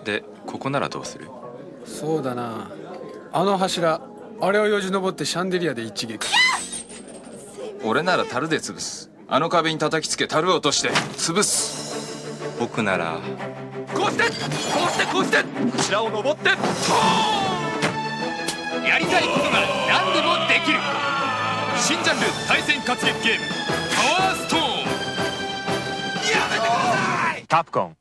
でここならどうする？ そうだな、あの柱、あれをよじ登ってシャンデリアで一撃。 俺なら樽で潰す。あの壁に叩きつけ樽を落として潰す。僕ならこうしてこうしてこうして柱を登ってトーン。やりたいことが何でもできる新ジャンル対戦活躍ゲームパワーストーン。やめてください。カプコン